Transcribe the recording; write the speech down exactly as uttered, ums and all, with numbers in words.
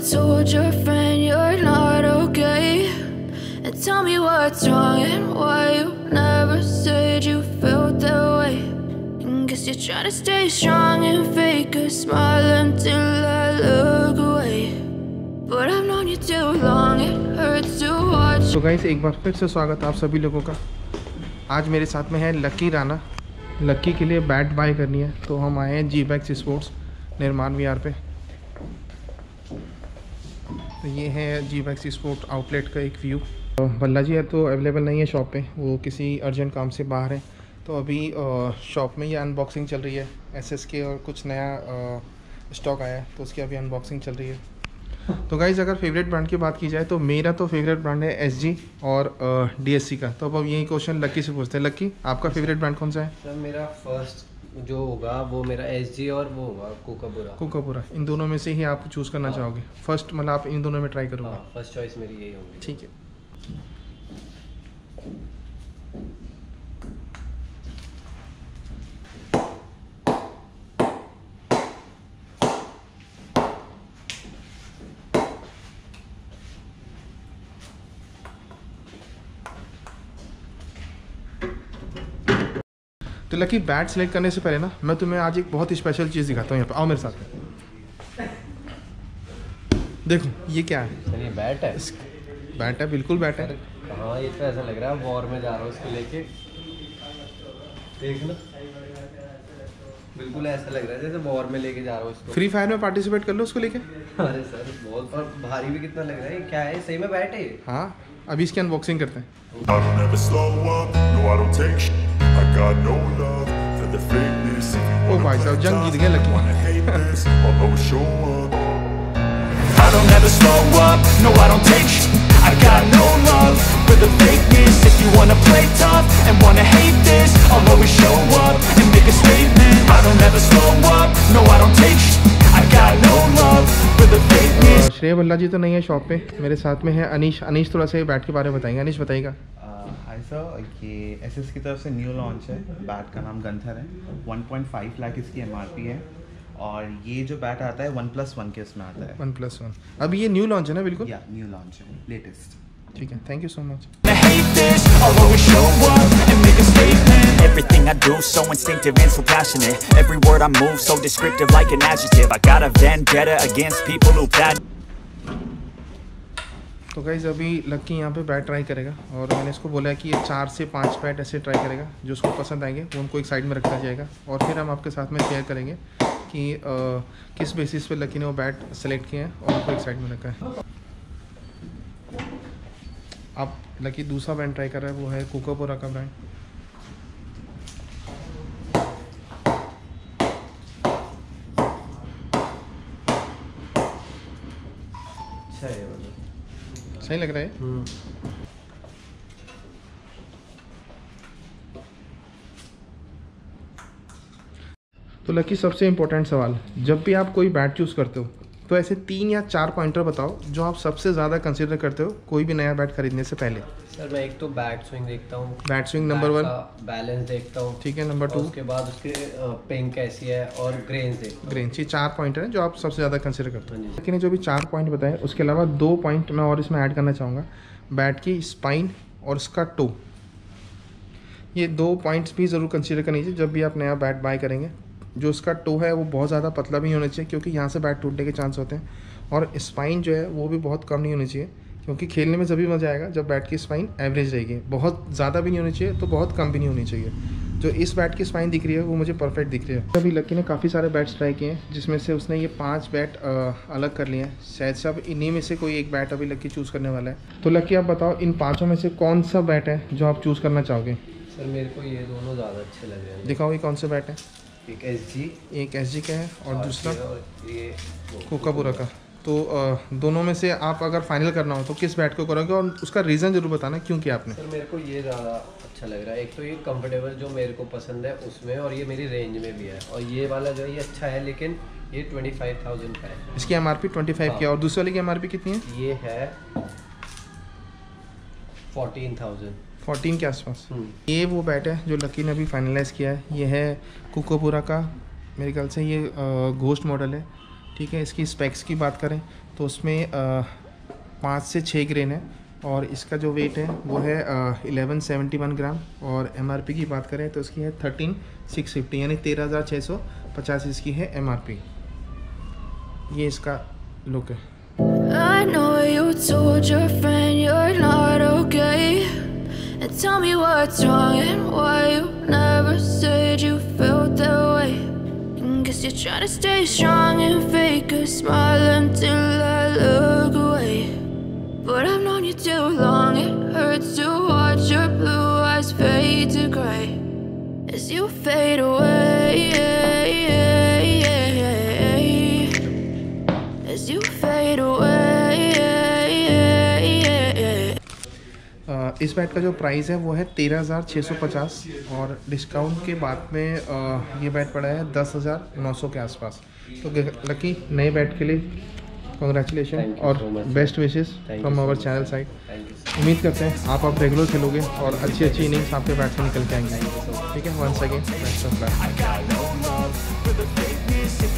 told your friend you're not okay, and tell me what's wrong and why you never said you felt that way. And guess you're trying to stay strong and fake a smile until I look away, but I've known you too long, it hurts to watch. तो guys एक बार फिर से स्वागत है आप सभी लोगों का। आज मेरे साथ में है लकी राणा। लकी के लिए बैट बाय करनी है तो हम आए हैं जी बैक्स स्पोर्ट्स निर्माण विहार पे। तो ये है जी बैक्स स्पोर्ट आउटलेट का एक व्यू। तो बल्ला जी है तो अवेलेबल नहीं है शॉप पे, वो किसी अर्जेंट काम से बाहर है। तो अभी शॉप में ये अनबॉक्सिंग चल रही है। एसएस के और कुछ नया स्टॉक आया है तो उसकी अभी अनबॉक्सिंग चल रही है। तो गाइज़ अगर फेवरेट ब्रांड की बात की जाए तो मेरा तो फेवरेट ब्रांड है एसजी और डीएससी का। तो अब यही क्वेश्चन लक्की से पूछते हैं। लक्की, आपका फेवरेट ब्रांड कौन सा है? सर मेरा फर्स्ट जो होगा वो मेरा एसजी और वो होगा कोकापुरा। कोकापुरा, इन दोनों में से ही आप चूज़ करना हाँ। चाहोगे? फर्स्ट मतलब आप इन दोनों में ट्राई करोगे? हाँ, फर्स्ट चॉइस मेरी यही होगी। ठीक है। तो लकी, बैट सेलेक्ट करने से पहले ना मैं तुम्हें आज एक बहुत ही स्पेशल चीज़ दिखाता हूँ। यहाँ पे आओ मेरे साथ में। देखो ये क्या है? सर ये बैट है? बैट है, बिल्कुल बैट है। हाँ, ये तो ऐसा लग रहा है वॉर में जा रहा हूँ इसको लेके। देखना, बिल्कुल ऐसा लग रहा है जैसे वॉर में लेके जा रहा हूँ इसको। फ्री फायर में पार्टिसिपेट कर लो उसको लेके। अरे सर बहुत, और भारी भी कितना लग रहा है। क्या है, सही में बैट है? हाँ, अभी इसकी अनबॉक्सिंग करते हैं। ओ भाई साहब, जंग जीत गए Lucky. I don't ever slow up, no I don't take sh- I got no love for the fakeness. If you wanna play tough and wanna hate this, I'll always show up and make a statement. I don't ever slow up, no I don't take sh- I got no love for the fakeness. श्रेय बल्ला जी तो नहीं है shop पे, मेरे साथ में है अनीश। अनीश थोड़ा सा बैट के बारे में बताएंगे। अनीश बताइएगा। हाय सर, ये एसएस की तरफ से न्यू लॉन्च है। बैट का नाम गंथर है। वन पॉइंट फाइव लाख इसकी एमआरपी है और ये जो बैट आता है वन प्लस वन के इसमें आता है। वन प्लस वन अभी ये न्यू लॉन्च है ना? बिल्कुल या न्यू लॉन्च है, लेटेस्ट। ठीक है, thank you so much. I hate this, I'll always show up and make a statement. Everything I do so instinctive and so passionate. Every word I move so descriptive like an adjective. I got a vendetta against people who bad. तो guys अभी लक्की यहाँ पे bat try करेगा और मैंने इसको बोला है कि ये चार से पांच बैट ऐसे ट्राई करेगा। जो उसको पसंद आएंगे वो उनको एक साइड में रखा जाएगा और फिर हम आपके साथ में शेयर करेंगे कि आ, किस बेसिस पे लकी ने वो बैट सेलेक्ट किए हैं और उनको एक साइड में रखा है। अब लकी दूसरा ब्रांड ट्राई कर रहा है, वो है कोकापुरा का ब्रांड। अच्छा है, मतलब सही लग रहा है। तो लकी, सबसे इम्पोर्टेंट सवाल, जब भी आप कोई बैट चूज़ करते हो तो ऐसे तीन या चार पॉइंटर बताओ जो आप सबसे ज़्यादा कंसिडर करते हो कोई भी नया बैट खरीदने से पहले। सर मैं एक तो बैट स्विंग देखता हूँ। Bat swing number one, balance देखता हूँ। ठीक है। नंबर टू, उसके बाद उसके पिंग कैसी है और ग्रेन्स देखता हूँ। ग्रेन। ये चार पॉइंट है जो आप सबसे ज़्यादा कंसिडर करते हो। हाँ जी। लेकिन जो भी चार पॉइंट बताए उसके अलावा दो पॉइंट मैं और इसमें ऐड करना चाहूँगा। बैट की स्पाइन और उसका टो, ये दो पॉइंट्स भी ज़रूर कंसिडर करनी चाहिए जब भी आप नया बैट बाय करेंगे। जो उसका टो है वो बहुत ज़्यादा पतला भी नहीं होना चाहिए क्योंकि यहाँ से बैट टूटने के चांस होते हैं, और स्पाइन जो है वो भी बहुत कम नहीं होनी चाहिए क्योंकि खेलने में जभी मज़ा आएगा जब बैट की स्पाइन एवरेज रहेगी। बहुत ज़्यादा भी नहीं होनी चाहिए तो बहुत कम भी नहीं होनी चाहिए। जो इस बैट की स्पाइन दिख रही है वो मुझे परफेक्ट दिख रही है। अभी लकी ने काफ़ी सारे बैट्स ट्राई किए हैं जिसमें से उसने ये पाँच बैट अलग कर लिए हैं। शायद से अब इन्हीं में से कोई एक बैट अभी लकी चूज़ करने वाला है। तो लकी आप बताओ, इन पाँचों में से कौन सा बैट है जो आप चूज़ करना चाहोगे? सर मेरे को ये दोनों ज़्यादा अच्छे लग रहे हैं। दिखाओ ये कौन से बैट है। एक एसजी, एक एसजी का है और दूसरा ये कोकापुरा का। तो आ, दोनों में से आप अगर फाइनल करना हो तो किस बैट को करोगे और उसका रीज़न ज़रूर बताना क्यों किया आपने। सर मेरे को ये ज़्यादा अच्छा लग रहा है। एक तो ये कंफर्टेबल जो मेरे को पसंद है उसमें, और ये मेरी रेंज में भी है। और ये वाला जो है ये अच्छा है लेकिन ये ट्वेंटी फाइव थाउजेंड का है। इसकी M R P twenty five की है और दूसरे वाले की एम आर पी कितनी है? ये है फोर्टीन थाउजेंड फोर्टीन के आसपास। ये वो बैट है जो लकी ने अभी फाइनलाइज़ किया है। ये है कोकापुरा का, मेरे ख्याल से ये घोस्ट मॉडल है। ठीक है। इसकी स्पेक्स की बात करें तो उसमें पाँच से छः ग्रेन है और इसका जो वेट है वो है इलेवन सेवेंटी वन ग्राम। और एमआरपी की बात करें तो इसकी है थर्टीन सिक्स फिफ्टी यानी तेरह हज़ार छः सौ पचास इसकी है एमआरपी। ये इसका लुक है। I know you told your friend you're not okay, and tell me what's wrong and why you never said you felt that way. And guess you're trying to stay strong and fake a smile until I look away. But I've known you too long, it hurts to watch your blue eyes fade to gray as you fade away, as you fade away. इस bat का जो price है वो है तेरह हज़ार छः सौ पचास और डिस्काउंट के बाद में आ, ये बैट पड़ा है दस हज़ार नौ सौ के आसपास। तो लकी नए बैट के लिए कॉन्ग्रेचुलेशन और best wishes from our channel side. उम्मीद करते हैं आप आप रेगुलर खेलोगे और अच्छी अच्छी इनिंग्स आपके बैट से निकल के आएंगे। ठीक है, once again best of luck.